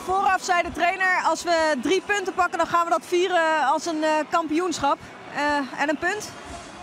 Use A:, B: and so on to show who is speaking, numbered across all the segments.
A: vooraf zei de trainer, als we 3 punten pakken, dan gaan we dat vieren als een kampioenschap. En een punt?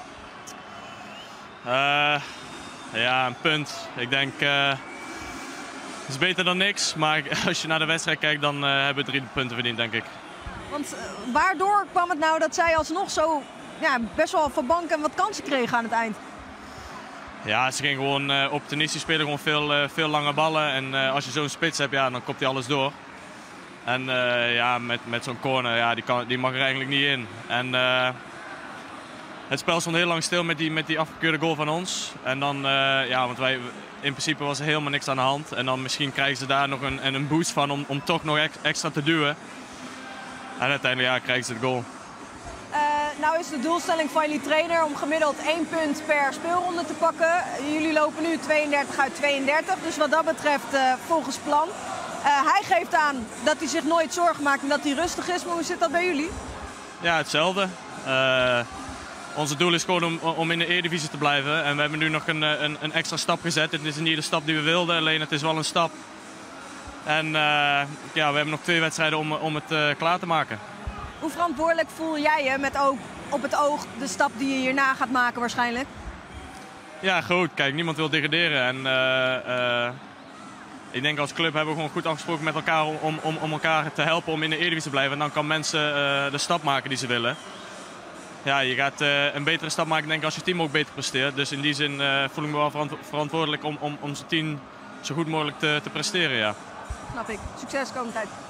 B: Ja, een punt. Ik denk, het is beter dan niks. Maar als je naar de wedstrijd kijkt, dan hebben we 3 punten verdiend, denk ik.
A: Want waardoor kwam het nou dat zij alsnog zo best wel van bank en wat kansen kregen aan het eind?
B: Ja, ze gingen gewoon opportunistisch spelen, gewoon veel lange ballen. En als je zo'n spits hebt, ja, dan kopt hij alles door. En met zo'n corner, ja, die mag er eigenlijk niet in. En het spel stond heel lang stil met die afgekeurde goal van ons. En dan, want in principe was er helemaal niks aan de hand. En dan misschien krijgen ze daar nog een boost van om toch nog extra te duwen. En uiteindelijk krijgen ze de goal.
A: Nou is de doelstelling van jullie trainer om gemiddeld 1 punt per speelronde te pakken. Jullie lopen nu 32 uit 32, dus wat dat betreft volgens plan. Hij geeft aan dat hij zich nooit zorgen maakt en dat hij rustig is, maar hoe zit dat bij jullie?
B: Ja, hetzelfde. Onze doel is gewoon om in de Eredivisie te blijven. En we hebben nu nog een extra stap gezet. Het is niet de stap die we wilden, alleen het is wel een stap. En we hebben nog 2 wedstrijden om het klaar te maken.
A: Hoe verantwoordelijk voel jij je met ook op het oog de stap die je hierna gaat maken waarschijnlijk?
B: Ja, goed. Kijk, niemand wil degraderen. En ik denk als club hebben we gewoon goed afgesproken met elkaar om elkaar te helpen om in de Eredivisie te blijven. En dan kan mensen de stap maken die ze willen. Ja, je gaat een betere stap maken denk ik als je team ook beter presteert. Dus in die zin voel ik me wel verantwoordelijk om zijn team zo goed mogelijk te presteren. Ja.
A: Snap ik. Succes komende tijd.